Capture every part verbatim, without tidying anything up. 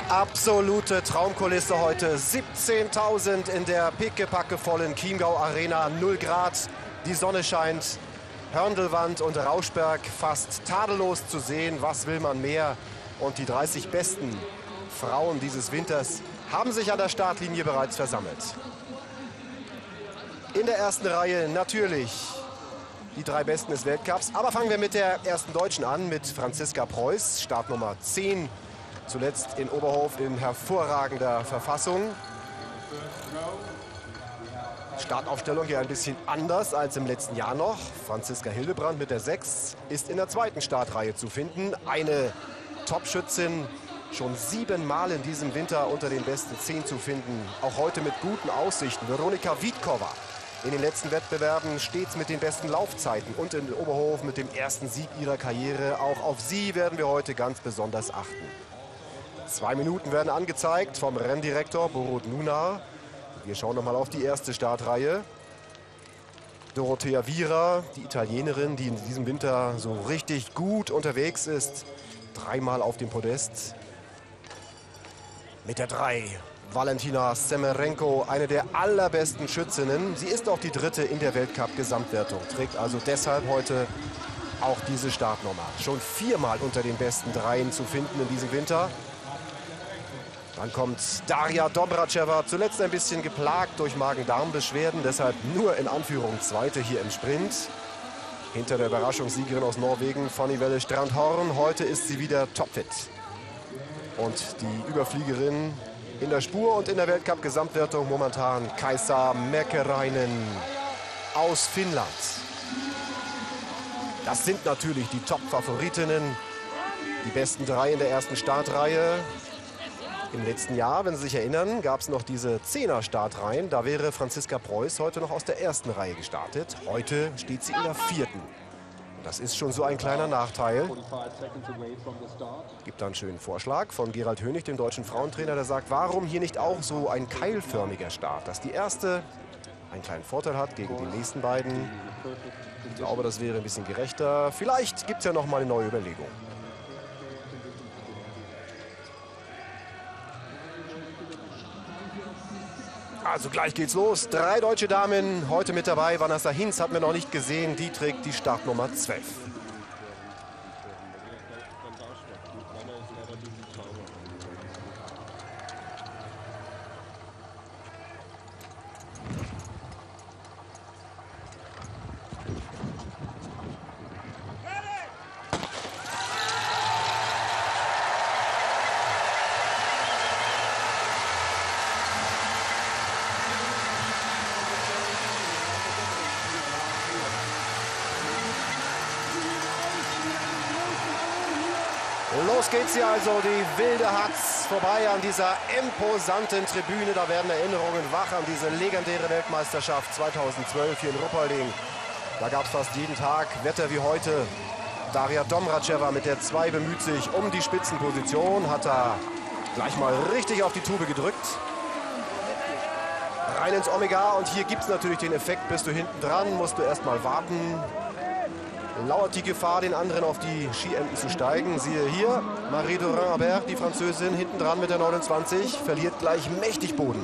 Absolute Traumkulisse heute. siebzehntausend in der pickepackevollen Chiemgau Arena. null Grad, die Sonne scheint. Hörndelwand und Rauschberg fast tadellos zu sehen. Was will man mehr? Und die dreißig besten Frauen dieses Winters haben sich an der Startlinie bereits versammelt. In der ersten Reihe natürlich die drei Besten des Weltcups. Aber fangen wir mit der ersten Deutschen an, mit Franziska Preuß, Startnummer zehn. Zuletzt in Oberhof in hervorragender Verfassung. Startaufstellung hier ein bisschen anders als im letzten Jahr noch. Franziska Hildebrand mit der sechs ist in der zweiten Startreihe zu finden. Eine Topschützin, schon siebenmal in diesem Winter unter den besten zehn zu finden. Auch heute mit guten Aussichten. Veronika Wietkova in den letzten Wettbewerben stets mit den besten Laufzeiten und in Oberhof mit dem ersten Sieg ihrer Karriere. Auch auf sie werden wir heute ganz besonders achten. Zwei Minuten werden angezeigt vom Renndirektor Borut Nunar. Wir schauen noch mal auf die erste Startreihe. Dorothea Viera, die Italienerin, die in diesem Winter so richtig gut unterwegs ist. Dreimal auf dem Podest. Mit der drei, Valentina Semerenko, eine der allerbesten Schützinnen. Sie ist auch die dritte in der Weltcup-Gesamtwertung, trägt also deshalb heute auch diese Startnummer. Schon viermal unter den besten Dreien zu finden in diesem Winter. Dann kommt Daria Dobraceva, zuletzt ein bisschen geplagt durch Magen-Darm-Beschwerden, deshalb nur in Anführung Zweite hier im Sprint. Hinter der Überraschungssiegerin aus Norwegen, Fanny Welle Strandhorn. Heute ist sie wieder topfit. Und die Überfliegerin in der Spur und in der Weltcup-Gesamtwertung momentan Kaisa Mäkäräinen aus Finnland. Das sind natürlich die Top-Favoritinnen, die besten drei in der ersten Startreihe. Im letzten Jahr, wenn Sie sich erinnern, gab es noch diese Zehner-Startreihen. Da wäre Franziska Preuß heute noch aus der ersten Reihe gestartet. Heute steht sie in der vierten. Das ist schon so ein kleiner Nachteil. Gibt da einen schönen Vorschlag von Gerald Hönig, dem deutschen Frauentrainer, der sagt, warum hier nicht auch so ein keilförmiger Start, dass die erste einen kleinen Vorteil hat gegen die nächsten beiden. Ich glaube, das wäre ein bisschen gerechter. Vielleicht gibt es ja noch mal eine neue Überlegung. Also gleich geht's los. Drei deutsche Damen heute mit dabei. Vanessa Hinz hatten wir noch nicht gesehen. Die trägt die Startnummer zwölf. Los geht's hier also, die wilde Hatz vorbei an dieser imposanten Tribüne. Da werden Erinnerungen wach an diese legendäre Weltmeisterschaft zweitausendzwölf hier in Ruppolding. Da gab es fast jeden Tag Wetter wie heute. Daria Dobraceva mit der zwei bemüht sich um die Spitzenposition. Hat da gleich mal richtig auf die Tube gedrückt. Rein ins Omega und hier gibt es natürlich den Effekt, bist du hinten dran, musst du erst mal warten. Lauert die Gefahr, den anderen auf die Skienden zu steigen. Siehe hier, Marie Dorin-Habert, die Französin, hinten dran mit der neunundzwanzig, verliert gleich mächtig Boden.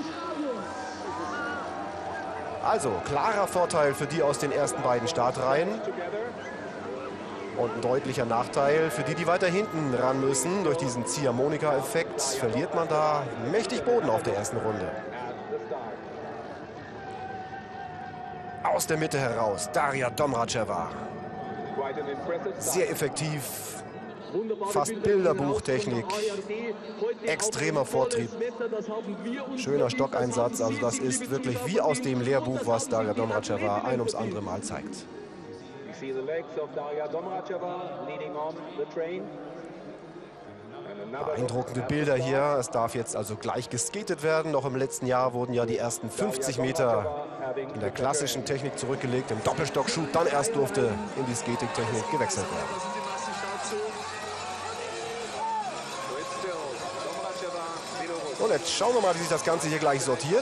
Also, klarer Vorteil für die aus den ersten beiden Startreihen. Und ein deutlicher Nachteil für die, die weiter hinten ran müssen. Durch diesen Ziehharmonika-Effekt verliert man da mächtig Boden auf der ersten Runde. Aus der Mitte heraus, Daria Dobraceva. Sehr effektiv, fast Bilderbuchtechnik, extremer Vortrieb, schöner Stockeinsatz. Also das ist wirklich wie aus dem Lehrbuch, was Daria Dobraceva ein ums andere Mal zeigt. Beeindruckende Bilder hier. Es darf jetzt also gleich geskatet werden. Noch im letzten Jahr wurden ja die ersten fünfzig Meter in der klassischen Technik zurückgelegt, im Doppelstockschub. Dann erst durfte in die Skating-Technik gewechselt werden. Und jetzt schauen wir mal, wie sich das Ganze hier gleich sortiert.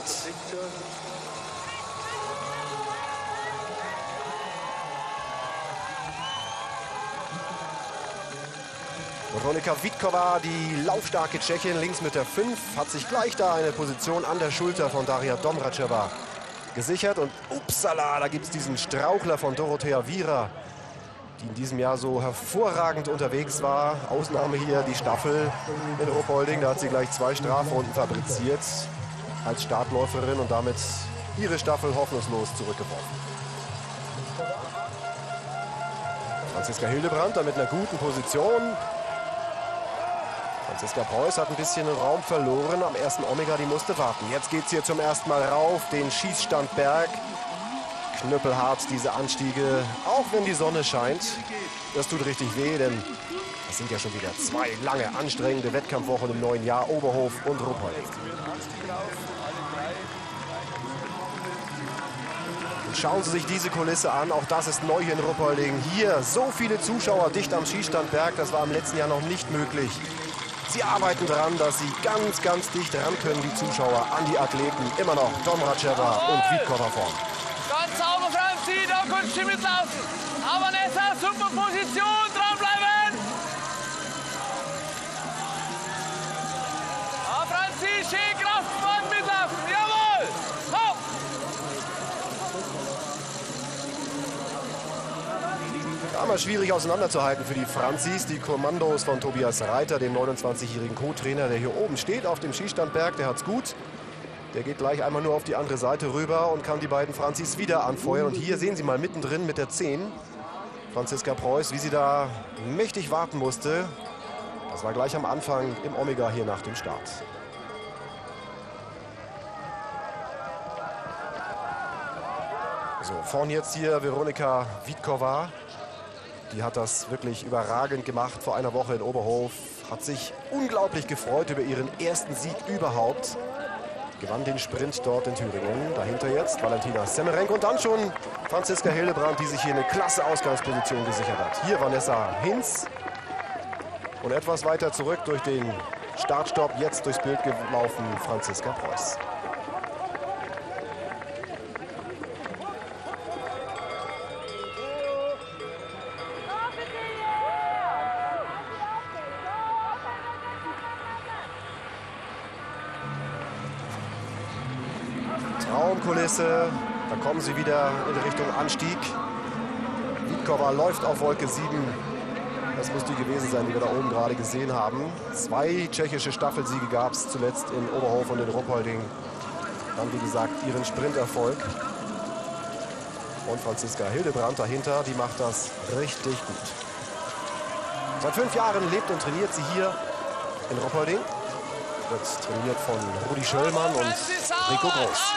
Veronika Vítkova, die laufstarke Tschechin, links mit der fünf, hat sich gleich da eine Position an der Schulter von Daria Domracheva gesichert. Und upsala, da gibt es diesen Strauchler von Dorothea Viera, die in diesem Jahr so hervorragend unterwegs war. Ausnahme hier die Staffel in Ruppolding. Da hat sie gleich zwei Strafrunden fabriziert als Startläuferin und damit ihre Staffel hoffnungslos zurückgeworfen. Franziska Hildebrandt da mit einer guten Position. Franziska Preuß hat ein bisschen Raum verloren am ersten Omega, die musste warten. Jetzt geht es hier zum ersten Mal rauf, den Schießstandberg. Knüppelhart diese Anstiege, auch wenn die Sonne scheint. Das tut richtig weh, denn das sind ja schon wieder zwei lange, anstrengende Wettkampfwochen im neuen Jahr, Oberhof und Ruppolding. Und schauen Sie sich diese Kulisse an, auch das ist neu hier in Ruppolding. Hier so viele Zuschauer dicht am Schießstandberg, das war im letzten Jahr noch nicht möglich. Sie arbeiten daran, dass sie ganz, ganz dicht ran können, die Zuschauer, an die Athleten. Immer noch Domracheva und Vítkova vorn. Ganz sauber, Franzi, da kannst du mitlaufen. Aber Nessa, super Position, dranbleiben. Ja, Franzi, schön Kraftmann mitlaufen, jawohl. Hopp. Damals schwierig auseinanderzuhalten für die Franzis. Die Kommandos von Tobias Reiter, dem neunundzwanzigjährigen Co-Trainer, der hier oben steht auf dem Schießstandberg, der hat's gut. Der geht gleich einmal nur auf die andere Seite rüber und kann die beiden Franzis wieder anfeuern. Und hier sehen Sie mal mittendrin mit der zehn, Franziska Preuß, wie sie da mächtig warten musste. Das war gleich am Anfang im Omega hier nach dem Start. So, vorn jetzt hier Veronika Vítkova. Die hat das wirklich überragend gemacht vor einer Woche in Oberhof. Hat sich unglaublich gefreut über ihren ersten Sieg überhaupt. Gewann den Sprint dort in Thüringen. Dahinter jetzt Valentina Semerenko und dann schon Franziska Hildebrandt, die sich hier eine klasse Ausgangsposition gesichert hat. Hier Vanessa Hinz. Und etwas weiter zurück durch den Startstopp, jetzt durchs Bild gelaufen, Franziska Preuß. Traumkulisse, da kommen sie wieder in Richtung Anstieg. Vítkova läuft auf Wolke sieben. Das muss die gewesen sein, die wir da oben gerade gesehen haben. Zwei tschechische Staffelsiege gab es zuletzt in Oberhof und in Ruppolding. Dann, wie gesagt, ihren Sprinterfolg. Und Franziska Hildebrandt dahinter, die macht das richtig gut. Seit fünf Jahren lebt und trainiert sie hier in Ruppolding. Wird trainiert von Rudi Schöllmann und Rico Groß.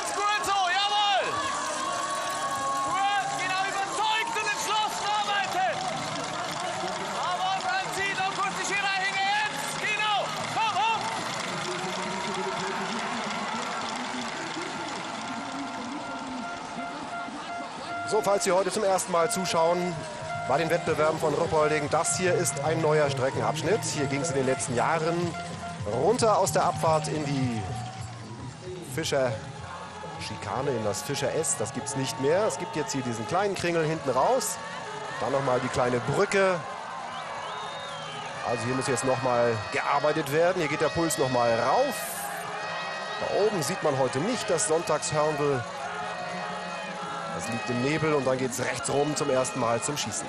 So, falls Sie heute zum ersten Mal zuschauen bei den Wettbewerben von Ruppolding, das hier ist ein neuer Streckenabschnitt. Hier ging es in den letzten Jahren runter aus der Abfahrt in die Fischer-Schikane, in das Fischer-S. Das gibt es nicht mehr. Es gibt jetzt hier diesen kleinen Kringel hinten raus. Dann nochmal die kleine Brücke. Also hier muss jetzt nochmal gearbeitet werden. Hier geht der Puls nochmal rauf. Da oben sieht man heute nicht das Sonntagshörndl. Das liegt im Nebel und dann geht es rechts rum zum ersten Mal zum Schießen.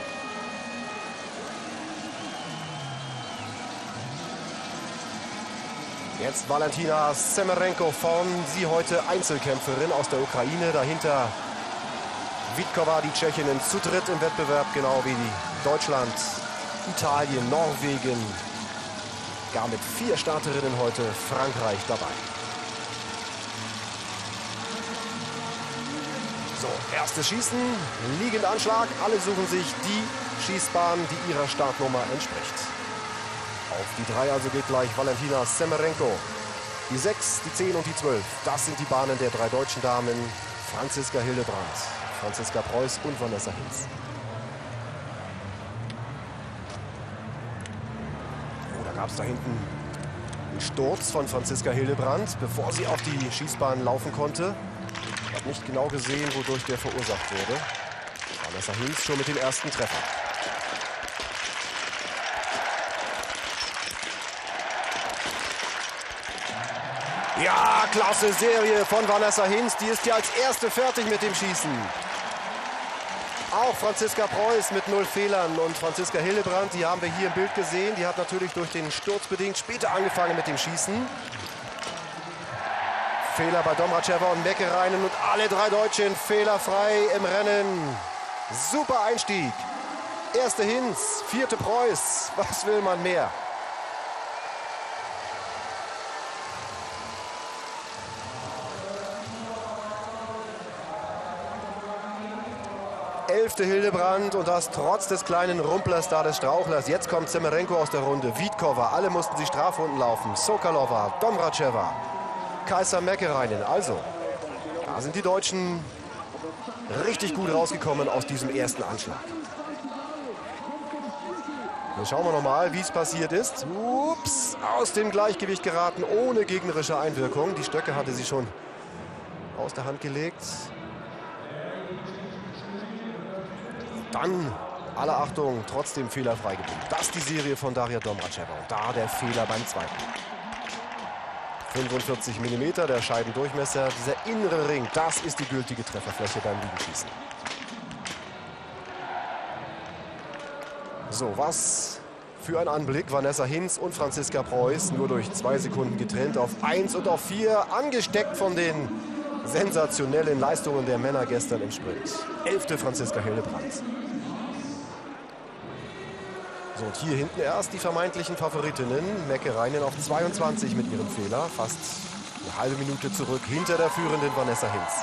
Jetzt Valentina Semerenko vorn, sie heute Einzelkämpferin aus der Ukraine. Dahinter Vítkova, die Tschechinnen, zu dritt im Wettbewerb, genau wie die Deutschland, Italien, Norwegen. Gar mit vier Starterinnen heute Frankreich dabei. So, erstes Schießen, liegender Anschlag. Alle suchen sich die Schießbahn, die ihrer Startnummer entspricht. Auf die drei also geht gleich Valentina Semerenko. Die sechs, die zehn und die zwölf. Das sind die Bahnen der drei deutschen Damen. Franziska Hildebrandt, Franziska Preuß und Vanessa Hinz. Oh, da gab es da hinten einen Sturz von Franziska Hildebrandt, bevor sie auf die Schießbahn laufen konnte. Ich habe nicht genau gesehen, wodurch der verursacht wurde. Vanessa Hinz schon mit dem ersten Treffer. Ja, klasse Serie von Vanessa Hinz. Die ist ja als erste fertig mit dem Schießen. Auch Franziska Preuß mit null Fehlern und Franziska Hillebrand, die haben wir hier im Bild gesehen. Die hat natürlich durch den Sturz bedingt später angefangen mit dem Schießen. Fehler bei Domracheva und Mäkkereinen und alle drei Deutschen fehlerfrei im Rennen. Super Einstieg. Erste Hinz, vierte Preuß. Was will man mehr? Elfte Hillebrand und das trotz des kleinen Rumplers da des Strauchlers. Jetzt kommt Semerenko aus der Runde, Wietkova, alle mussten sie Strafrunden laufen. Sokolova, Domracheva, Kaisa Mäkkereinen. Also, da sind die Deutschen richtig gut rausgekommen aus diesem ersten Anschlag. Dann schauen wir nochmal, wie es passiert ist. Ups, aus dem Gleichgewicht geraten, ohne gegnerische Einwirkung. Die Stöcke hatte sie schon aus der Hand gelegt. Dann, alle Achtung, trotzdem fehlerfrei geblieben. Das ist die Serie von Daria Domracheva. Und da der Fehler beim zweiten. fünfundvierzig Millimeter, der Scheibendurchmesser. Dieser innere Ring, das ist die gültige Trefferfläche beim Liegenschießen. So, was für ein Anblick. Vanessa Hinz und Franziska Preuß nur durch zwei Sekunden getrennt auf eins und auf vier. Angesteckt von den sensationellen Leistungen der Männer gestern im Sprint. Elfte Franziska Hillebrand. So, und hier hinten erst die vermeintlichen Favoritinnen. Mäkkereinen auf zweiundzwanzig mit ihrem Fehler. Fast eine halbe Minute zurück hinter der führenden Vanessa Hinz.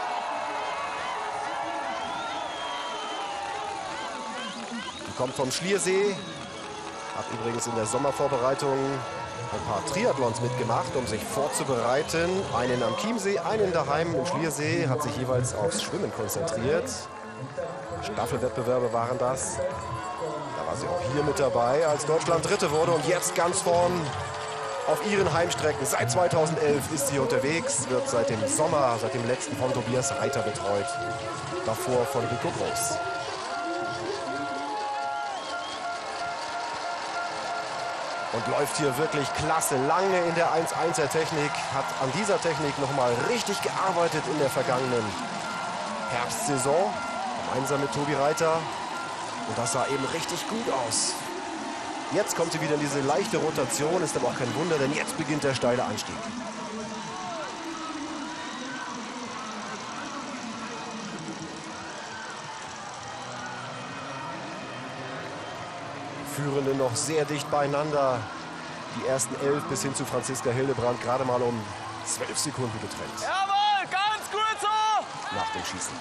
Die kommt vom Schliersee. Hat übrigens in der Sommervorbereitung ein paar Triathlons mitgemacht, um sich vorzubereiten. Einen am Chiemsee, einen daheim im Schliersee. Hat sich jeweils aufs Schwimmen konzentriert. Staffelwettbewerbe waren das. Da war sie auch hier mit dabei, als Deutschland Dritte wurde. Und jetzt ganz vorn auf ihren Heimstrecken. Seit zweitausendelf ist sie unterwegs. Wird seit dem Sommer, seit dem letzten von Tobias Reiter betreut. Davor von Rico Groß. Und läuft hier wirklich klasse, lange in der eins eins er Technik. Hat an dieser Technik nochmal richtig gearbeitet in der vergangenen Herbstsaison. Gemeinsam mit Tobi Reiter. Und das sah eben richtig gut aus. Jetzt kommt sie wieder in diese leichte Rotation. Ist aber auch kein Wunder, denn jetzt beginnt der steile Anstieg. Führende noch sehr dicht beieinander. Die ersten elf bis hin zu Franziska Hillebrand gerade mal um zwölf Sekunden getrennt. Jawohl, ganz gut so. Nach dem Schießen.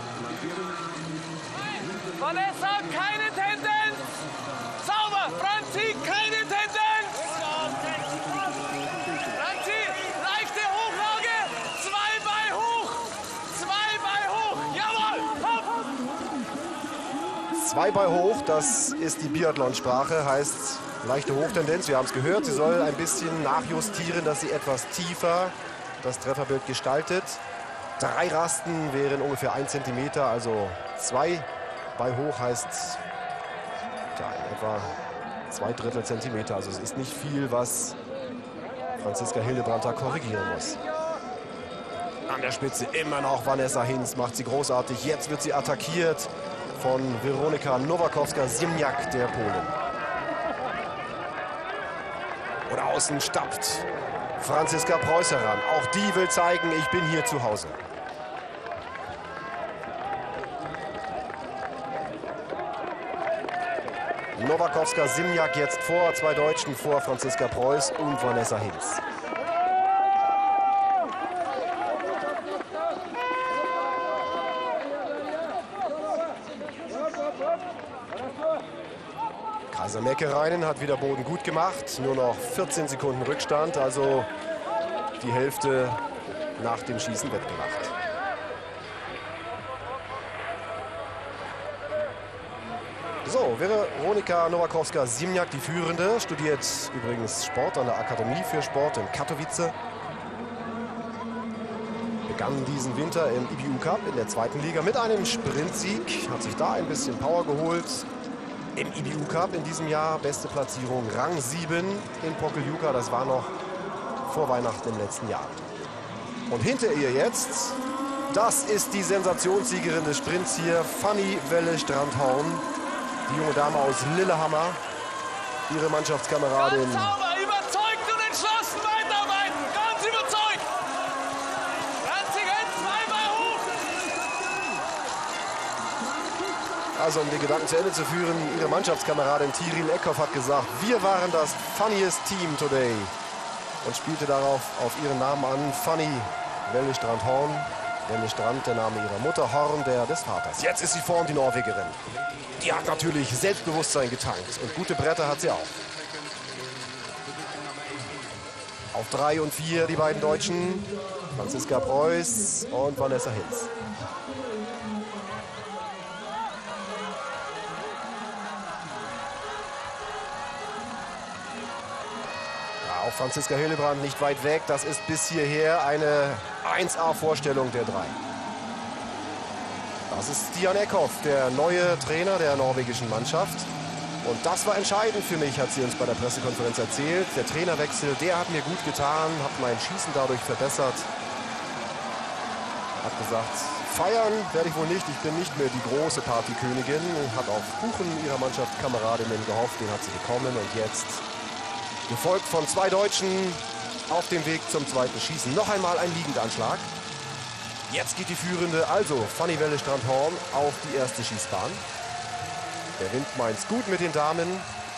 Vanessa, keine Tendenz. Sauber, Franzi, keine Tendenz. Franzi, leichte Hochlage. Zwei bei hoch. Zwei bei hoch. Jawohl, hopp. Zwei bei hoch, das ist die Biathlon-Sprache, heißt leichte Hochtendenz. Wir haben es gehört, sie soll ein bisschen nachjustieren, dass sie etwas tiefer das Trefferbild gestaltet. Drei Rasten wären ungefähr ein Zentimeter, also zwei bei hoch heißt ja, in etwa zwei Drittel Zentimeter. Also es ist nicht viel, was Franziska Hillebrand da korrigieren muss. An der Spitze immer noch Vanessa Hinz, macht sie großartig. Jetzt wird sie attackiert von Weronika Nowakowska-Ziemniak, der Polin. Und außen stapft Franziska Preuß heran. Auch die will zeigen, ich bin hier zu Hause. Nowakowska-Ziemniak jetzt vor zwei Deutschen, vor Franziska Preuß und Vanessa Hinz. Kaisa Mäkkereinen hat wieder Boden gut gemacht. Nur noch vierzehn Sekunden Rückstand, also die Hälfte nach dem Schießen wettgemacht. So, Weronika Nowakowska-Ziemniak, die Führende, studiert übrigens Sport an der Akademie für Sport in Katowice. Begann diesen Winter im I B U Cup in der zweiten Liga mit einem Sprintsieg. Hat sich da ein bisschen Power geholt. Im I B U Cup in diesem Jahr beste Platzierung Rang sieben in Pokljuka. Das war noch vor Weihnachten im letzten Jahr. Und hinter ihr jetzt, das ist die Sensationssiegerin des Sprints hier, Fanny Welle-Strandhorn. Die junge Dame aus Lillehammer, ihre Mannschaftskameradin. Ganz sauber, überzeugt und entschlossen weiterarbeiten. Ganz überzeugt. Franzi Genz, zweimal hoch. Also um den Gedanken zu Ende zu führen, ihre Mannschaftskameradin Tiril Eckhoff hat gesagt, wir waren das funniest team today. Und spielte darauf auf ihren Namen an, Fanny Welle-Strandhorn. Welle-Strand, der Name ihrer Mutter, Horn, der des Vaters. Jetzt ist sie vorn, die Norwegerin. Die hat natürlich Selbstbewusstsein getankt und gute Bretter hat sie auch. Auf drei und vier die beiden Deutschen, Franziska Preuß und Vanessa Hinz. Ja, auch Franziska Hillebrand nicht weit weg, das ist bis hierher eine eins A-Vorstellung der drei. Das ist Stian Eckhoff, der neue Trainer der norwegischen Mannschaft. Und das war entscheidend für mich, hat sie uns bei der Pressekonferenz erzählt. Der Trainerwechsel, der hat mir gut getan, hat mein Schießen dadurch verbessert. Hat gesagt, feiern werde ich wohl nicht, ich bin nicht mehr die große Partykönigin. Hat auf Kuchen ihrer Mannschaftskameradinnen gehofft, den hat sie bekommen. Und jetzt, gefolgt von zwei Deutschen, auf dem Weg zum zweiten Schießen. Noch einmal ein Liegendanschlag. Jetzt geht die Führende, also Fanny Welle-Strandhorn, auf die erste Schießbahn. Der Wind meint's gut mit den Damen.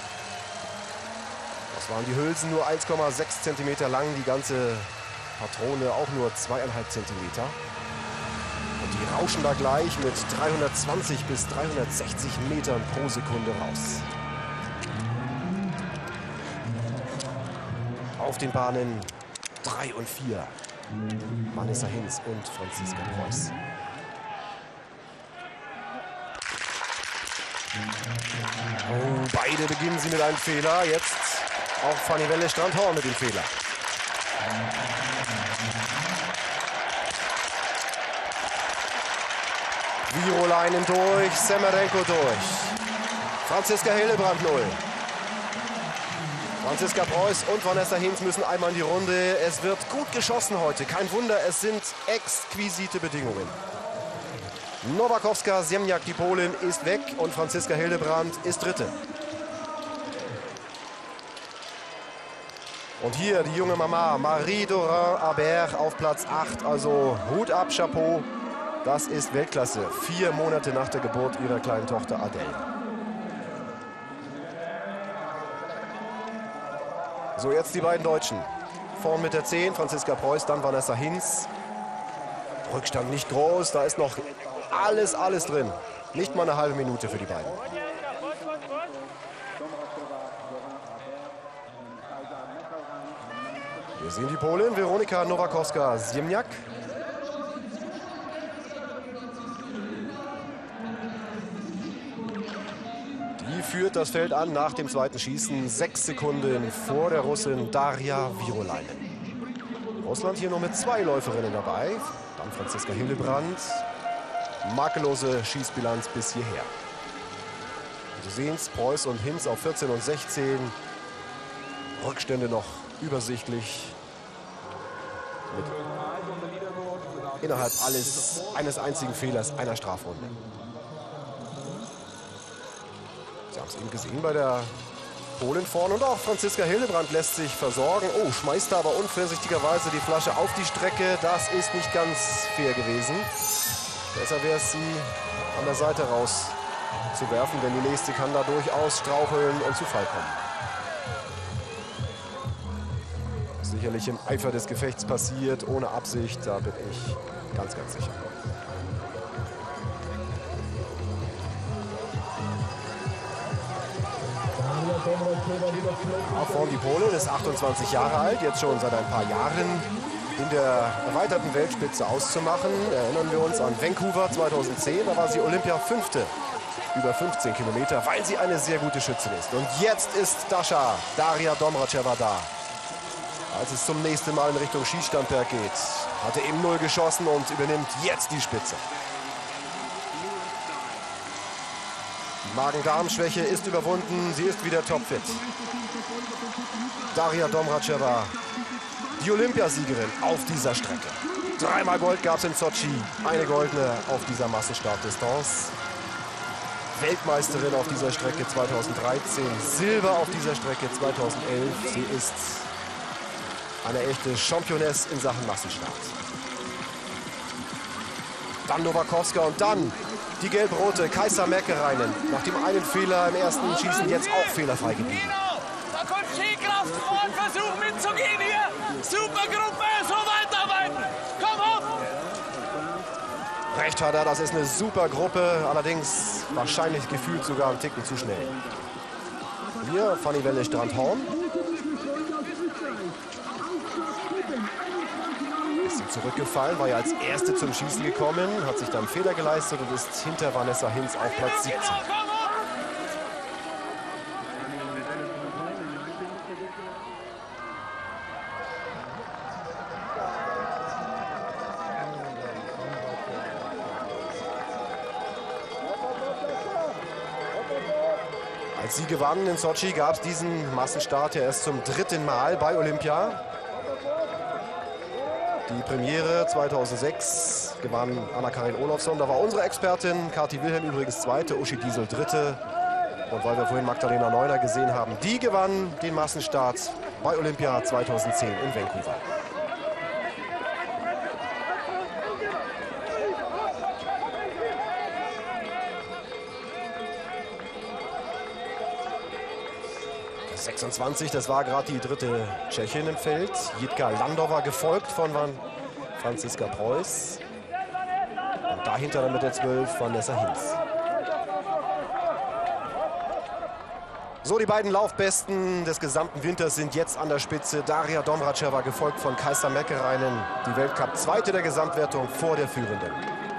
Das waren die Hülsen, nur eins Komma sechs Zentimeter lang, die ganze Patrone auch nur zweieinhalb Zentimeter. Und die rauschen da gleich mit dreihundertzwanzig bis dreihundertsechzig Metern pro Sekunde raus. Auf den Bahnen drei und vier. Vanessa Hinz und Franziska Preuß. Oh, beide beginnen sie mit einem Fehler. Jetzt auch Fanny Welle-Strandhorn mit dem Fehler. Virolainen durch, Semerenko durch. Franziska Hillebrand null. Franziska Preuß und Vanessa Hinz müssen einmal in die Runde. Es wird gut geschossen heute. Kein Wunder, es sind exquisite Bedingungen. Nowakowska Ziemniak, die Polin, ist weg und Franziska Hillebrand ist Dritte. Und hier die junge Mama Marie Dorin-Habert auf Platz acht. Also Hut ab, Chapeau. Das ist Weltklasse. Vier Monate nach der Geburt ihrer kleinen Tochter Adele. So, jetzt die beiden Deutschen. Vorn mit der zehn, Franziska Preuß, dann Vanessa Hinz. Rückstand nicht groß, da ist noch alles, alles drin. Nicht mal eine halbe Minute für die beiden. Wir sehen die Polin, Weronika Nowakowska-Ziemniak. Die führt das Feld an nach dem zweiten Schießen. Sechs Sekunden vor der Russin Darja Virolainen. Russland hier nur mit zwei Läuferinnen dabei. Dann Franziska Hillebrand. Makellose Schießbilanz bis hierher. Sie sehen es, Preuß und Hinz auf vierzehn und sechzehn. Rückstände noch übersichtlich. Mit innerhalb alles eines einzigen Fehlers einer Strafrunde. Sie haben es eben gesehen bei der Polin vorne. Und auch Franziska Hillebrand lässt sich versorgen. Oh, schmeißt da aber unvorsichtigerweise die Flasche auf die Strecke. Das ist nicht ganz fair gewesen. Besser wäre es, sie an der Seite raus zu werfen, denn die nächste kann da durchaus straucheln und zu Fall kommen. Sicherlich im Eifer des Gefechts passiert, ohne Absicht, da bin ich ganz, ganz sicher. Auch vorn die Polin ist achtundzwanzig Jahre alt, jetzt schon seit ein paar Jahren in der erweiterten Weltspitze auszumachen. Erinnern wir uns an Vancouver zweitausendzehn, da war sie Olympia-Fünfte, über fünfzehn Kilometer, weil sie eine sehr gute Schützin ist. Und jetzt ist Dasha, Daria Domracheva da. Als es zum nächsten Mal in Richtung Schießstandberg geht, hatte eben null geschossen und übernimmt jetzt die Spitze. Die Magen-Darm-Schwäche ist überwunden, sie ist wieder topfit. Daria Domracheva die Olympiasiegerin auf dieser Strecke. Dreimal Gold gab es in Sotschi, eine goldene auf dieser Massenstartdistanz. Weltmeisterin auf dieser Strecke zweitausenddreizehn, Silber auf dieser Strecke zweitausendelf. Sie ist eine echte Championess in Sachen Massenstart. Dann Nowakowska und dann die gelb-rote Kaisa Mäkäräinen. Nach dem einen Fehler im ersten Schießen jetzt auch fehlerfrei geblieben. Da kommt Skikraft vor und versucht mitzugehen hier. Super Gruppe, so weiterarbeiten. Komm hoch! Recht hat er, das ist eine super Gruppe, allerdings wahrscheinlich gefühlt sogar einen Ticken zu schnell. Hier Fanny Welle-Strandhorn. Ist sie zurückgefallen, war ja als Erste zum Schießen gekommen, hat sich dann einen Fehler geleistet und ist hinter Vanessa Hinz auf Platz siebzehn. Als sie gewannen in Sotschi, gab es diesen Massenstart ja erst zum dritten Mal bei Olympia. Die Premiere zweitausendsechs gewann Anna-Karin Olofsson. Da war unsere Expertin Kathi Wilhelm übrigens Zweite, Uschi Diesel Dritte. Und weil wir vorhin Magdalena Neuner gesehen haben, die gewann den Massenstart bei Olympia zweitausendzehn in Vancouver. sechsundzwanzig, das war gerade die dritte Tschechin im Feld. Jitka Landova, gefolgt von Franziska Preuß. Und dahinter dann mit der zwölf Vanessa Hinz. So, die beiden Laufbesten des gesamten Winters sind jetzt an der Spitze. Daria Domracheva, gefolgt von Kaisa Mäkäräinen, die Weltcup-Zweite der Gesamtwertung vor der Führenden.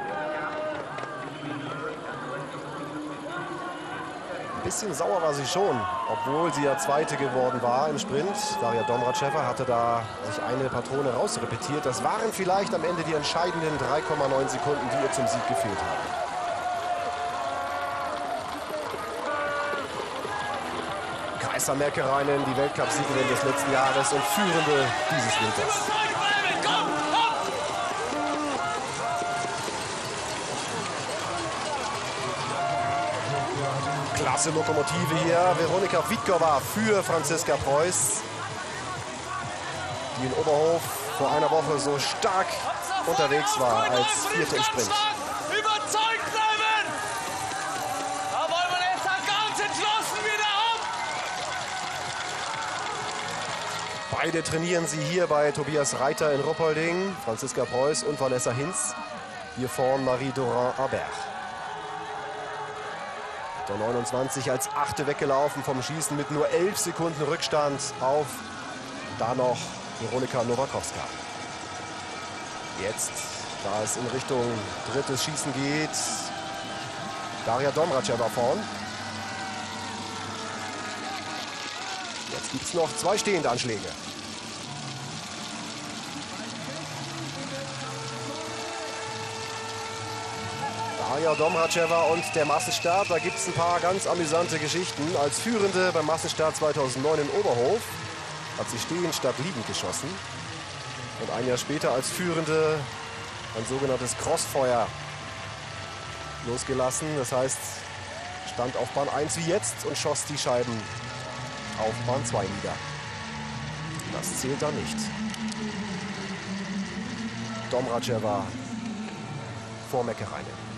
Ein bisschen sauer war sie schon, obwohl sie ja Zweite geworden war im Sprint. Daria Domracheva hatte da sich eine Patrone rausrepetiert. Das waren vielleicht am Ende die entscheidenden drei Komma neun Sekunden, die ihr zum Sieg gefehlt haben. Kaisa Mäkäräinen, die Weltcup-Siegerin des letzten Jahres und Führende dieses Winters. Klasse Lokomotive hier, Veronika Witkova für Franziska Preuß, die in Oberhof vor einer Woche so stark unterwegs war als Vierte im Sprint. Überzeugt bleiben! Da wollen wir jetzt ganz entschlossen wieder ab! Beide trainieren sie hier bei Tobias Reiter in Ruppolding, Franziska Preuß und Vanessa Hinz. Hier vorn Marie Dorin-Aberg. Der neunundzwanzig als Achte weggelaufen vom Schießen mit nur elf Sekunden Rückstand auf da noch Veronika Nowakowska. Jetzt, da es in Richtung drittes Schießen geht, Daria Domracheva vorn. Jetzt gibt es noch zwei Stehendanschläge. Daria Domracheva und der Massenstart, da gibt es ein paar ganz amüsante Geschichten. Als Führende beim Massenstart zweitausendneun in Oberhof hat sie stehend statt liegend geschossen. Und ein Jahr später als Führende ein sogenanntes Crossfeuer losgelassen. Das heißt, stand auf Bahn eins wie jetzt und schoss die Scheiben auf Bahn zwei nieder. Das zählt da nicht. Domracheva vor Mäkäräinen.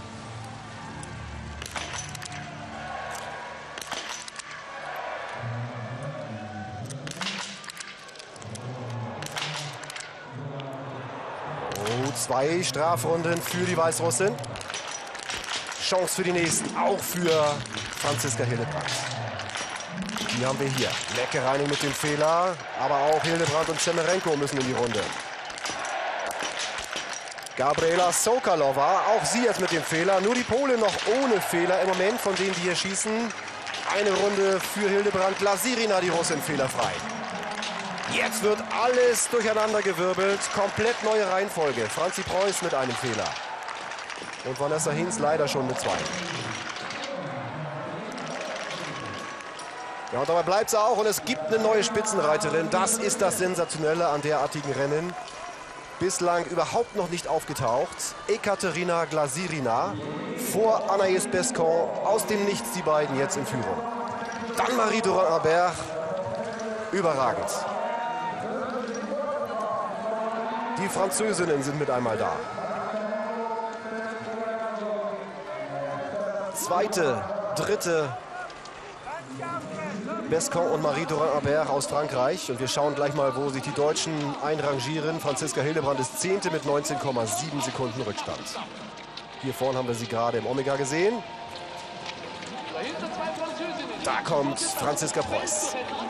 Zwei Strafrunden für die Weißrussin. Chance für die nächsten, auch für Franziska Hildebrandt. Die haben wir hier. Mäkäräinen mit dem Fehler, aber auch Hildebrandt und Semerenko müssen in die Runde. Gabriela Sokalova, auch sie jetzt mit dem Fehler. Nur die Polen noch ohne Fehler im Moment, von denen die hier schießen. Eine Runde für Hildebrandt. Lasirina, die Russin, fehlerfrei. Jetzt wird alles durcheinandergewirbelt. Komplett neue Reihenfolge. Franzi Preuß mit einem Fehler. Und Vanessa Hinz leider schon mit zwei. Ja, und dabei bleibt es auch und es gibt eine neue Spitzenreiterin. Das ist das Sensationelle an derartigen Rennen. Bislang überhaupt noch nicht aufgetaucht. Ekaterina Glazirina vor Anaïs Bescon. Aus dem Nichts die beiden jetzt in Führung. Dann Marie Durand-Abert. Überragend. Die Französinnen sind mit einmal da. Zweite, dritte Bescon und Marie Durand-Abert aus Frankreich. Und wir schauen gleich mal, wo sich die Deutschen einrangieren. Franziska Hildebrand ist Zehnte mit neunzehn Komma sieben Sekunden Rückstand. Hier vorne haben wir sie gerade im Omega gesehen. Da kommt Franziska Preuß.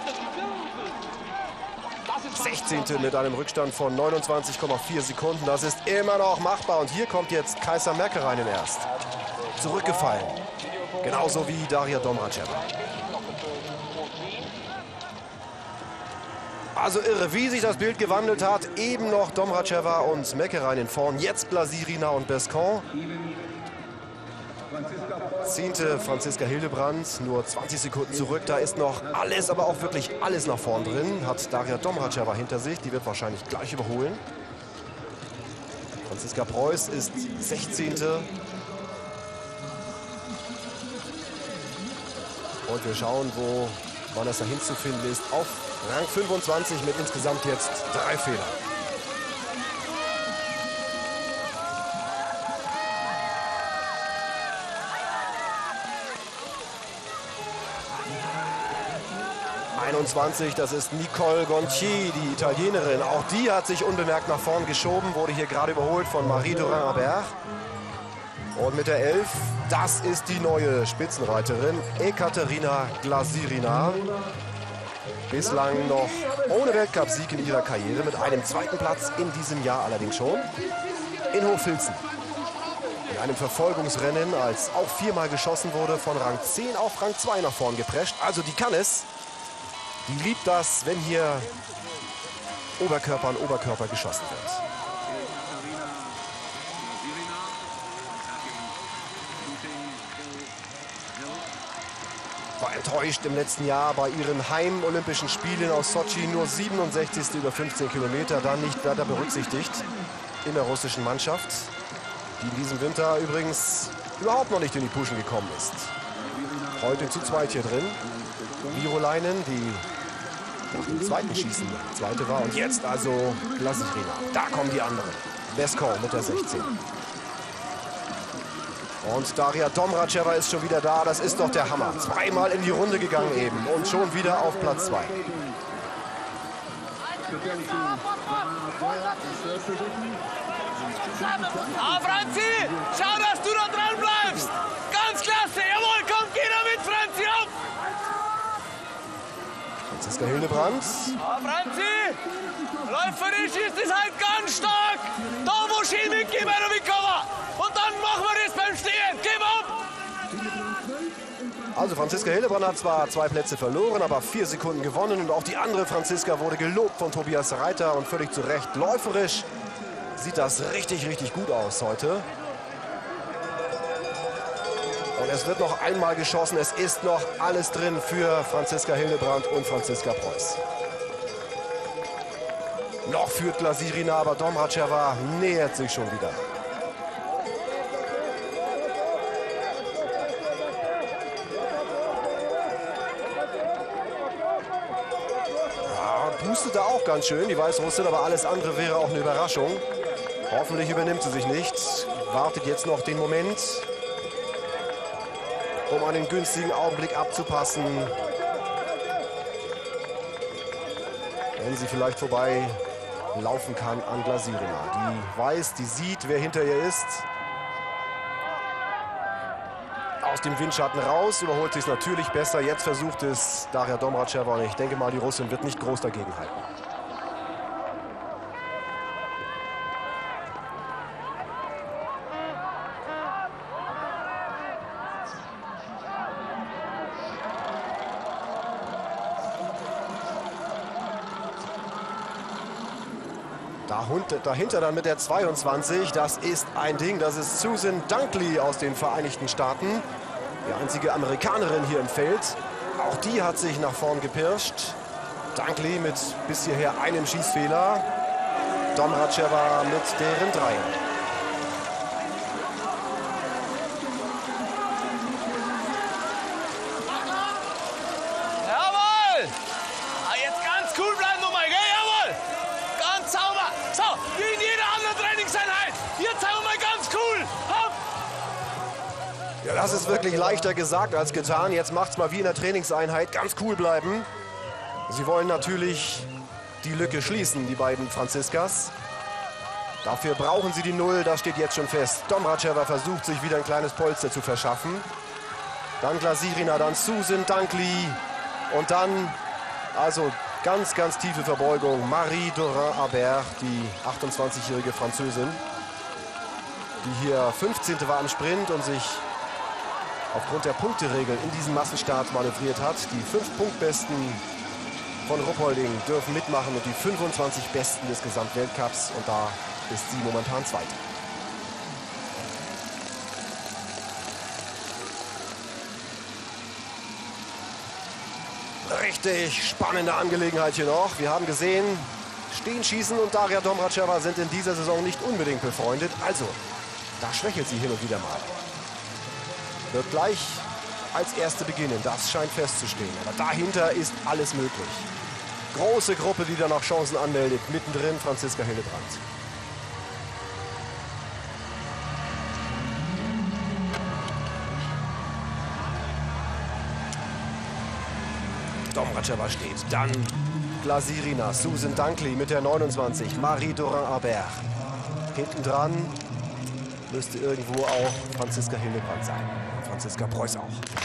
sechzehnte mit einem Rückstand von neunundzwanzig Komma vier Sekunden. Das ist immer noch machbar. Und hier kommt jetzt Kaisa Mäkäräinen erst. Zurückgefallen. Genauso wie Daria Domracheva. Also irre, wie sich das Bild gewandelt hat. Eben noch Domracheva und Mäkäräinen vorn. Jetzt Glazirina und Bescon. Zehnte Franziska Hildebrand, nur zwanzig Sekunden zurück. Da ist noch alles, aber auch wirklich alles nach vorn drin. Hat Daria Domracheva hinter sich. Die wird wahrscheinlich gleich überholen. Franziska Preuß ist sechzehnte Und wir schauen, wo Vanessa Hinz zu finden ist. Auf Rang fünfundzwanzig mit insgesamt jetzt drei Fehlern. einundzwanzig, das ist Nicole Gontier, die Italienerin. Auch die hat sich unbemerkt nach vorn geschoben, wurde hier gerade überholt von Marie Durand-Abert. Und mit der elf, das ist die neue Spitzenreiterin, Ekaterina Glazirina. Bislang noch ohne Weltcupsieg in ihrer Karriere, mit einem zweiten Platz in diesem Jahr allerdings schon. In Hochfilzen. In einem Verfolgungsrennen, als auch viermal geschossen wurde, von Rang zehn auf Rang zwei nach vorn geprescht. Also die kann es. Die liebt das, wenn hier Oberkörper an Oberkörper geschossen wird. War enttäuscht im letzten Jahr bei ihren Heim-Olympischen Spielen aus Sotschi. Nur siebenundsechzigste über fünfzehn Kilometer, dann nicht weiter berücksichtigt in der russischen Mannschaft, die in diesem Winter übrigens überhaupt noch nicht in die Puschen gekommen ist. Heute zu zweit hier drin. Virolainen, die nach dem zweiten Schießen die zweite war. Und jetzt also Glazirina. Da kommen die anderen. Bescon mit der sechzehn. Und Daria Domracheva ist schon wieder da. Das ist doch der Hammer. Zweimal in die Runde gegangen eben. Und schon wieder auf Platz zwei. Ah, Franzi, schau, dass du da dran bleibst. Ganz klasse. Jawohl, komm, geh damit, Franzi, auf. Franziska Hildebrand. Ah, Franzi, läuferisch ist es halt ganz stark. Da muss ich mitgeben, Mikova. Und dann machen wir das beim Stehen. Gib ab. Also Franziska Hildebrand hat zwar zwei Plätze verloren, aber vier Sekunden gewonnen. Und auch die andere Franziska wurde gelobt von Tobias Reiter. Und völlig zu Recht läuferisch sieht das richtig, richtig gut aus heute. Und es wird noch einmal geschossen. Es ist noch alles drin für Franziska Hildebrand und Franziska Preuß. Noch führt Glazirina, aber Domracheva nähert sich schon wieder. Ja, pustet da auch ganz schön, die Weißrussin, aber alles andere wäre auch eine Überraschung. Hoffentlich übernimmt sie sich nicht. Wartet jetzt noch den Moment, um einen günstigen Augenblick abzupassen. Wenn sie vielleicht vorbei laufen kann an Glazirina. Die weiß, die sieht, wer hinter ihr ist. Aus dem Windschatten raus, überholt sich es natürlich besser. Jetzt versucht es Daria Domracheva und ich denke mal, die Russin wird nicht groß dagegen halten. Dahinter dann mit der zweiundzwanzig, das ist ein Ding, das ist Susan Dunkley aus den Vereinigten Staaten. Die einzige Amerikanerin hier im Feld. Auch die hat sich nach vorn gepirscht. Dunkley mit bis hierher einem Schießfehler. Domracheva mit deren drei. Jawohl! Ah, jetzt ganz cool bleiben nochmal, gell? Jawohl! Ganz sauber. So, wie in jeder anderen Trainingseinheit. Jetzt sind wir mal ganz cool. Hopp! Ja, das ist wirklich leichter gesagt als getan. Jetzt macht's mal wie in der Trainingseinheit. Ganz cool bleiben. Sie wollen natürlich die Lücke schließen, die beiden Franziskas. Dafür brauchen sie die Null, das steht jetzt schon fest. Domracheva versucht, sich wieder ein kleines Polster zu verschaffen. Dann Glasirina, dann Susan Dunkley. Und dann, also ganz, ganz tiefe Verbeugung, Marie Dorin-Habert, die achtundzwanzigjährige Französin, die hier fünfzehnte war im Sprint und sich aufgrund der Punkteregeln in diesem Massenstart manövriert hat. Die fünf Punktbesten von Ruppolding dürfen mitmachen und die fünfundzwanzig Besten des Gesamtweltcups. Und da ist sie momentan Zweite. Richtig spannende Angelegenheit hier noch. Wir haben gesehen, Stehenschießen und Daria Domracheva sind in dieser Saison nicht unbedingt befreundet. Also, da schwächelt sie hin und wieder mal. Wird gleich als Erste beginnen, das scheint festzustehen. Aber dahinter ist alles möglich. Große Gruppe, die da noch Chancen anmeldet. Mittendrin Franziska Hillebrand. Domracheva steht. Dann Glasirina, Susan Dunkley mit der neunundzwanzig. Marie Dorin-Habert. Hinten dran müsste irgendwo auch Franziska Hillebrand sein. Franziska Preuß auch.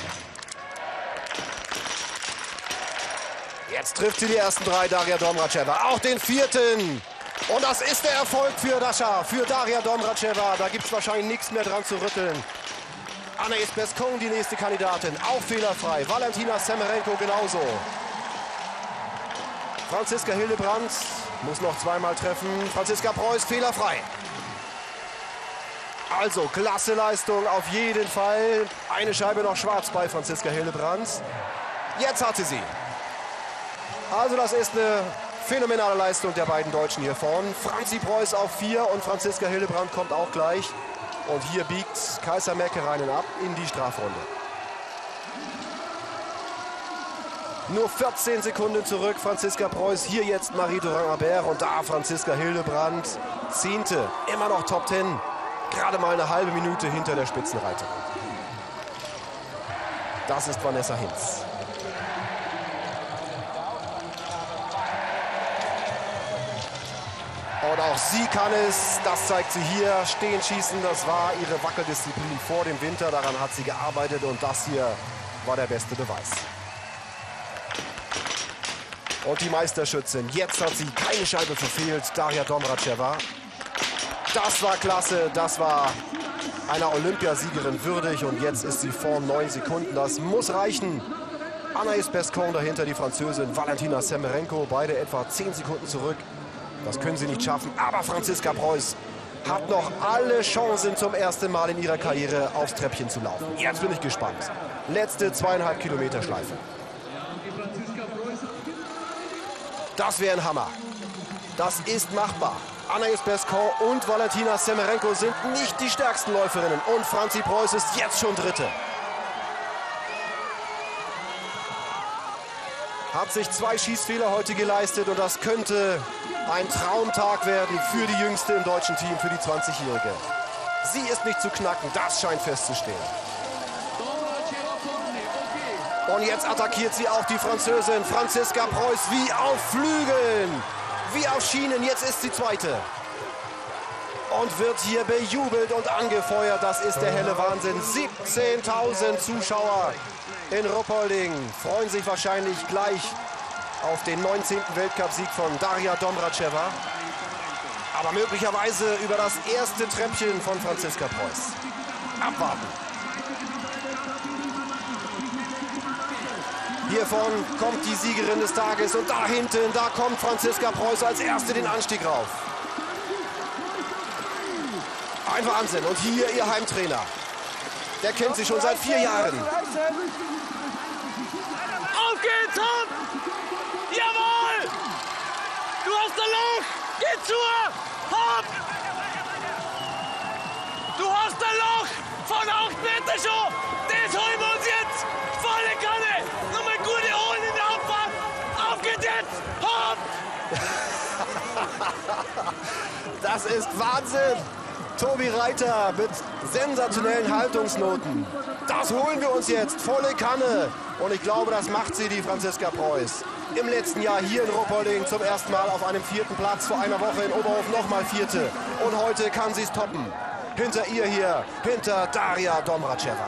Jetzt trifft sie die ersten drei, Daria Domracheva. Auch den vierten. Und das ist der Erfolg für Dasha, für Daria Domracheva. Da gibt es wahrscheinlich nichts mehr dran zu rütteln. Anaïs Bescon, die nächste Kandidatin, auch fehlerfrei. Valentina Semerenko genauso. Franziska Hillebrand muss noch zweimal treffen. Franziska Preuß fehlerfrei. Also klasse Leistung auf jeden Fall. Eine Scheibe noch schwarz bei Franziska Hillebrand. Jetzt hat sie sie. Also das ist eine phänomenale Leistung der beiden Deutschen hier vorne. Franzi Preuß auf vier und Franziska Hillebrand kommt auch gleich. Und hier biegt Kaisa Mäkäräinen ab in die Strafrunde. Nur vierzehn Sekunden zurück, Franziska Preuß. Hier jetzt Marie Dorin-Habert und da Franziska Hillebrand. Zehnte, immer noch Top Ten. Gerade mal eine halbe Minute hinter der Spitzenreiterin. Das ist Vanessa Hinz. Und auch sie kann es, das zeigt sie hier, stehen schießen, das war ihre Wackeldisziplin vor dem Winter, daran hat sie gearbeitet und das hier war der beste Beweis. Und die Meisterschützin, jetzt hat sie keine Scheibe verfehlt, Daria Domracheva. Das war klasse, das war einer Olympiasiegerin würdig und jetzt ist sie vor neun Sekunden, das muss reichen. Anaïs Bescon dahinter, die Französin, Valentina Semerenko, beide etwa zehn Sekunden zurück. Das können sie nicht schaffen, aber Franziska Preuß hat noch alle Chancen zum ersten Mal in ihrer Karriere aufs Treppchen zu laufen. Jetzt bin ich gespannt. Letzte zweieinhalb Kilometer Schleife. Das wäre ein Hammer. Das ist machbar. Anaïs Bescon und Valentina Semerenko sind nicht die stärksten Läuferinnen und Franzi Preuß ist jetzt schon Dritte. Hat sich zwei Schießfehler heute geleistet und das könnte ein Traumtag werden für die Jüngste im deutschen Team, für die zwanzigjährige. Sie ist nicht zu knacken, das scheint festzustehen. Und jetzt attackiert sie auch die Französin Franziska Preuß wie auf Flügeln, wie auf Schienen. Jetzt ist sie Zweite. Und wird hier bejubelt und angefeuert. Das ist der helle Wahnsinn. siebzehntausend Zuschauer in Ruppolding freuen sich wahrscheinlich gleich auf den neunzehnten Weltcupsieg von Daria Domracheva. Aber möglicherweise über das erste Treppchen von Franziska Preuß. Abwarten. Hiervon kommt die Siegerin des Tages und da hinten, da kommt Franziska Preuß als Erste den Anstieg rauf. Ein Wahnsinn. Und hier ihr Heimtrainer. Der kennt sie schon seit vier Jahren. geht's, hopp! Jawohl! Du hast ein Loch! Geh zu! Hopp! Du hast ein Loch! Von acht Meter schon! Das holen wir uns jetzt! Volle Kanne! Nochmal gute Holen in der Abfahrt! Auf geht's jetzt! Hopp! Das ist Wahnsinn! Tobi Reiter mit sensationellen Haltungsnoten. Das holen wir uns jetzt, volle Kanne. Und ich glaube, das macht sie, die Franziska Preuß. Im letzten Jahr hier in Ruppolding zum ersten Mal auf einem vierten Platz, vor einer Woche in Oberhof nochmal vierte. Und heute kann sie es toppen. Hinter ihr hier, hinter Daria Domracheva.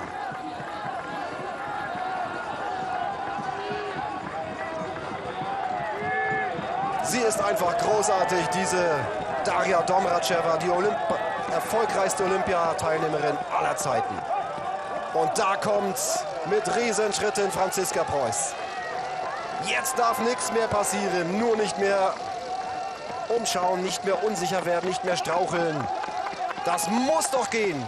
Sie ist einfach großartig, diese Daria Domracheva, die Olymp erfolgreichste Olympiateilnehmerin aller Zeiten. Und da kommt mit Riesenschritten Franziska Preuß. Jetzt darf nichts mehr passieren, nur nicht mehr umschauen, nicht mehr unsicher werden, nicht mehr straucheln. Das muss doch gehen.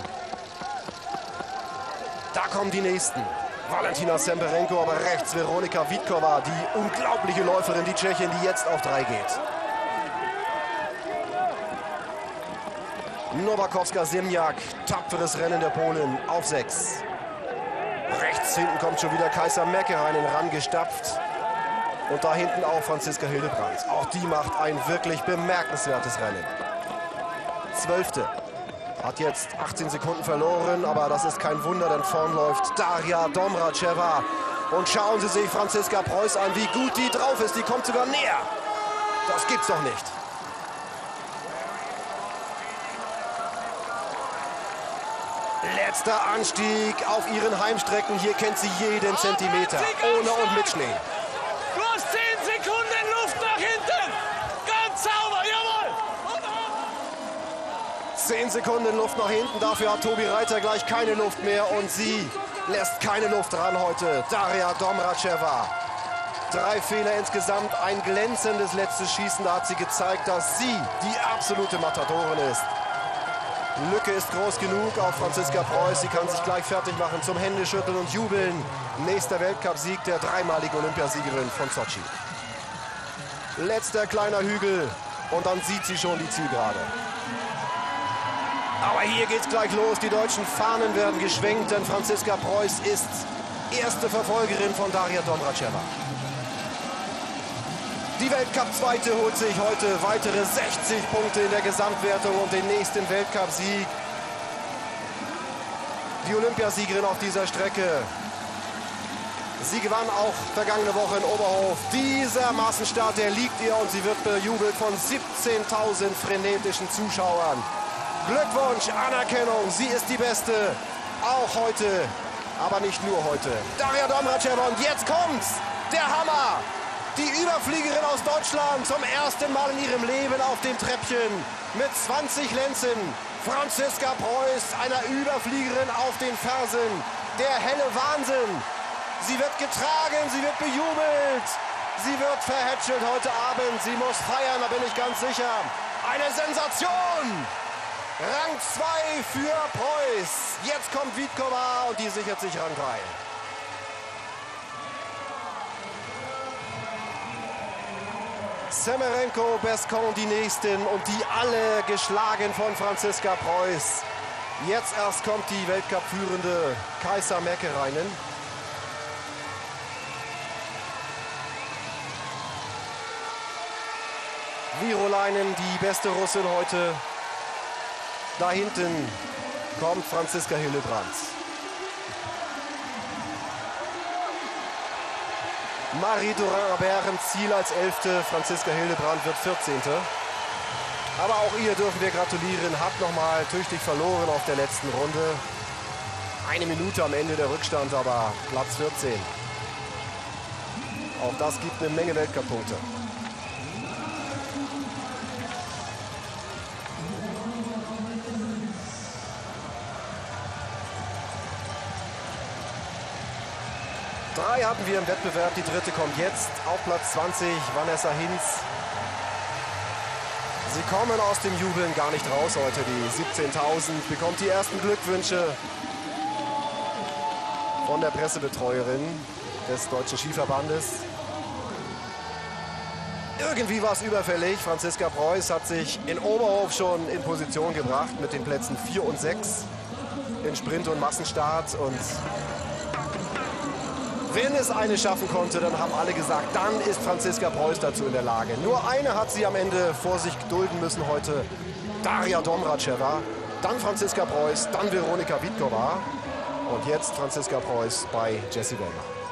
Da kommen die Nächsten. Valentina Semperenko, aber rechts Veronika Witkova, die unglaubliche Läuferin, die Tschechin, die jetzt auf drei geht. Nowakowska-Semjak, tapferes Rennen der Polen, auf sechs. Rechts hinten kommt schon wieder Kajsa Mäkäräinen rangestapft. Und da hinten auch Franziska Hildebrandt. Auch die macht ein wirklich bemerkenswertes Rennen. Zwölfte. Hat jetzt achtzehn Sekunden verloren, aber das ist kein Wunder, denn vorn läuft Daria Domracheva. Und schauen Sie sich Franziska Preuß an, wie gut die drauf ist. Die kommt sogar näher. Das gibt's doch nicht. Letzter Anstieg auf ihren Heimstrecken. Hier kennt sie jeden Zentimeter. Ohne und mit Schnee. Du hast zehn Sekunden Luft nach hinten. Ganz sauber, jawohl. Zehn Sekunden Luft nach hinten. Dafür hat Tobi Reiter gleich keine Luft mehr. Und sie lässt keine Luft ran heute. Daria Domracheva. Drei Fehler insgesamt. Ein glänzendes letztes Schießen. Da hat sie gezeigt, dass sie die absolute Matadorin ist. Lücke ist groß genug auf Franziska Preuß. Sie kann sich gleich fertig machen zum Händeschütteln und Jubeln. Nächster Weltcupsieg der dreimaligen Olympiasiegerin von Sotschi. Letzter kleiner Hügel und dann sieht sie schon die Zielgerade. Aber hier geht's gleich los. Die deutschen Fahnen werden geschwenkt, denn Franziska Preuß ist erste Verfolgerin von Daria Domracheva. Die Weltcup-Zweite holt sich heute weitere sechzig Punkte in der Gesamtwertung und den nächsten Weltcup-Sieg. Die Olympiasiegerin auf dieser Strecke. Sie gewann auch vergangene Woche in Oberhof. Dieser Massenstart, der liegt ihr und sie wird bejubelt von siebzehntausend frenetischen Zuschauern. Glückwunsch, Anerkennung, sie ist die Beste. Auch heute, aber nicht nur heute. Daria Domracheva und jetzt kommt's, der Hammer. Die Überfliegerin aus Deutschland zum ersten Mal in ihrem Leben auf dem Treppchen mit zwanzig Lenzen. Franziska Preuß, einer Überfliegerin auf den Fersen. Der helle Wahnsinn. Sie wird getragen, sie wird bejubelt. Sie wird verhätschelt heute Abend. Sie muss feiern, da bin ich ganz sicher. Eine Sensation. Rang zwei für Preuß. Jetzt kommt Witkova und die sichert sich Rang drei. Semperenko, Bescon die Nächsten und die alle geschlagen von Franziska Preuß. Jetzt erst kommt die Weltcup-führende Kajsa Mäkäräinen. Virolainen, die beste Russin heute. Da hinten kommt Franziska Hildebrandt. Marie Dorin-Abert im Ziel als Elfte. Franziska Hildebrandt wird vierzehnte. Aber auch ihr dürfen wir gratulieren. Hat nochmal tüchtig verloren auf der letzten Runde. Eine Minute am Ende der Rückstand, aber Platz vierzehn. Auch das gibt eine Menge Weltcup-Punkte. Drei hatten wir im Wettbewerb, die dritte kommt jetzt auf Platz zwanzig, Vanessa Hinz. Sie kommen aus dem Jubeln gar nicht raus heute, die siebzehntausend, bekommt die ersten Glückwünsche von der Pressebetreuerin. des Deutschen Skiverbandes. Irgendwie war es überfällig. Franziska Preuß hat sich in Oberhof schon in Position gebracht mit den Plätzen vier und sechs in Sprint und Massenstart. Und wenn es eine schaffen konnte, dann haben alle gesagt, dann ist Franziska Preuß dazu in der Lage. Nur eine hat sie am Ende vor sich dulden müssen heute, Daria Domracheva. Dann Franziska Preuß, dann Veronika Witkova und jetzt Franziska Preuß bei Jessie Wellmer.